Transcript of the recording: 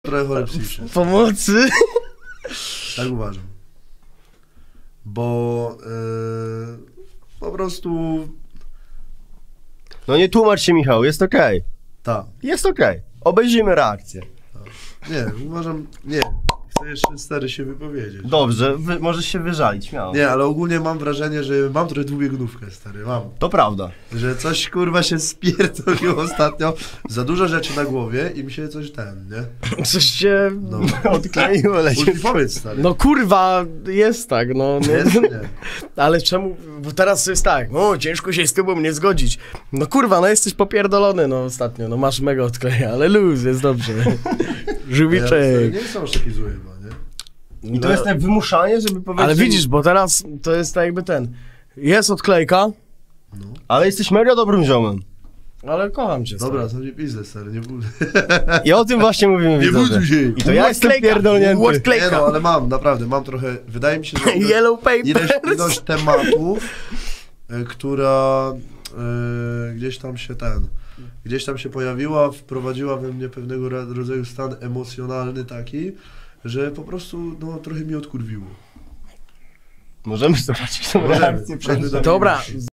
trochę chory psychicznie. Pomocy? Tak uważam. Bo po prostu... No nie tłumacz się, Michał, jest okej. Tak. Jest okej. Obejrzyjmy reakcję. Nie, uważam... Nie. Chcę jeszcze stary się wypowiedzieć. Dobrze, możesz się wyżalić, śmiało. Nie, ale ogólnie mam wrażenie, że mam trochę dwubiegunówkę, stary, mam. To prawda. Że coś, kurwa, się spierdoliło ostatnio. Za dużo rzeczy na głowie i mi się coś nie? Coś się No. Odkleiło, leci. Już mi powiedz, stary. No kurwa, jest tak, no. Jest? Nie. Ale czemu, bo teraz jest tak, no ciężko się z tobą nie zgodzić. No kurwa, no jesteś popierdolony, no ostatnio, no masz mega odkleja, ale luz, jest dobrze. Ja, Żółwiczek. nie są aż taki zły chyba, nie? I to jest tak wymuszanie, żeby powiedzieć... Ale widzisz, bo teraz to jest tak jakby ten, jest odklejka, Ale jesteś mega dobrym ziomem. ale kocham cię. Dobra, to nie pizdę, stary, nie buduj. I o tym właśnie mówimy, widzowie. buduj się. I to ja jestem pierdolnięty. Nie Odklejka. no, ale mam, naprawdę, mam trochę, wydaje mi się, że Yellow paper. ilość tematów, która gdzieś tam się pojawiła, wprowadziła we mnie pewnego rodzaju stan emocjonalny taki, że po prostu, no, trochę mi odkurwiło. Możemy zobaczyć tą Możemy. reakcję przed... Dobra,